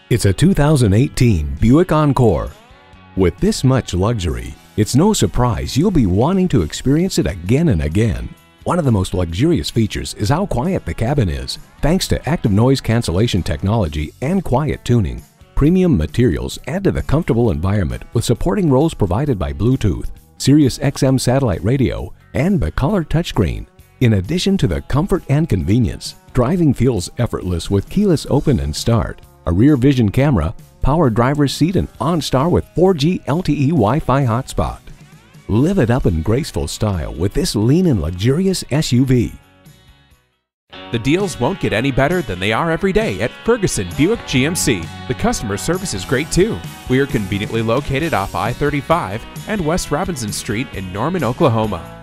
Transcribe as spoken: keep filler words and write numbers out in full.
It's a two thousand eighteen Buick Encore. With this much luxury, it's no surprise you'll be wanting to experience it again and again. One of the most luxurious features is how quiet the cabin is, thanks to active noise cancellation technology and quiet tuning. Premium materials add to the comfortable environment with supporting rows provided by Bluetooth, Sirius X M satellite radio, and the color touchscreen. In addition to the comfort and convenience, driving feels effortless with keyless open and start, a rear vision camera, power driver's seat, and OnStar with four G L T E Wi-Fi hotspot. Live it up in graceful style with this lean and luxurious S U V. The deals won't get any better than they are every day at Ferguson Buick G M C. The customer service is great too. We are conveniently located off I thirty-five and West Robinson Street in Norman, Oklahoma.